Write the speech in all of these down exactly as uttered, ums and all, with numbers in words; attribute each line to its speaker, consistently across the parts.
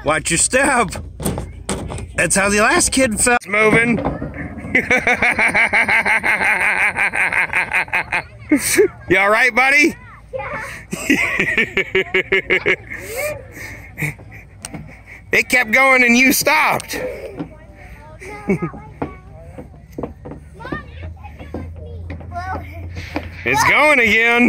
Speaker 1: Watch your step. That's how the last kid fell. It's moving. You all right, buddy?
Speaker 2: Yeah.
Speaker 1: It kept going and you stopped. It's going again.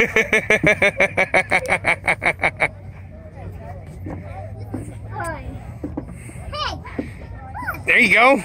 Speaker 1: There you go.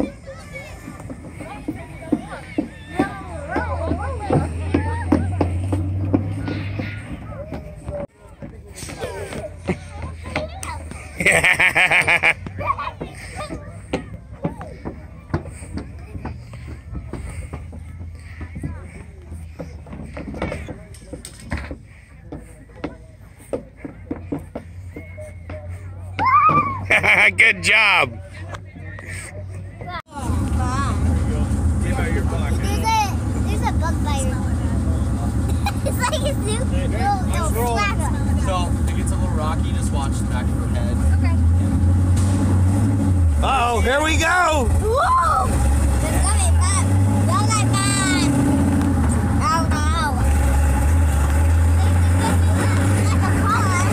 Speaker 1: Good job.
Speaker 2: There's a bug biter. It's like a zoo. Little, little splatter.
Speaker 3: So if it gets a little rocky, just watch the back of her head.
Speaker 2: Okay.
Speaker 1: Uh oh, here we go.
Speaker 2: Whoa! There's something bad. Something bad. Oh no. Like a collar.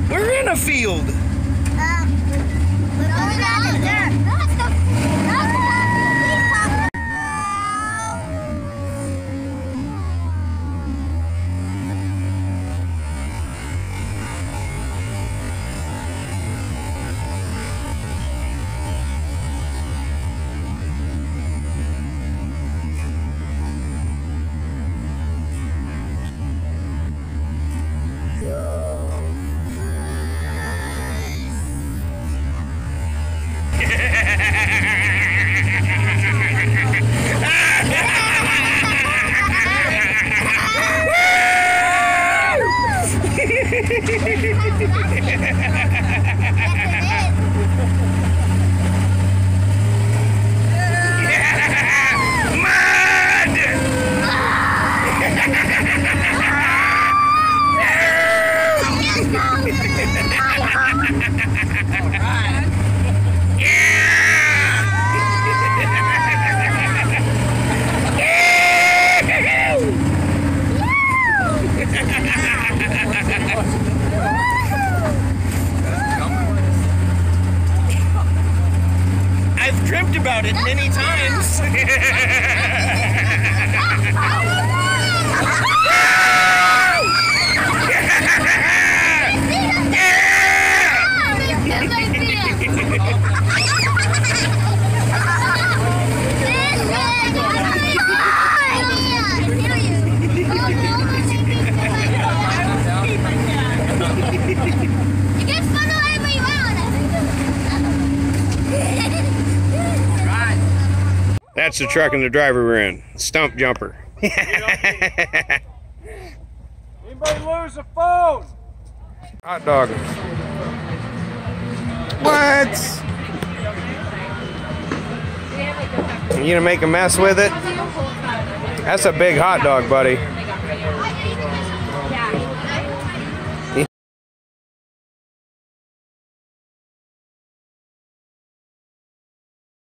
Speaker 1: Field.
Speaker 2: Uh, but all that is dirt.
Speaker 1: I've dreamt about it many times. That's the truck and the driver we're in. Stump jumper.
Speaker 4: Anybody lose a phone?
Speaker 1: Hot dog. What? You gonna make a mess with it? That's a big hot dog, buddy.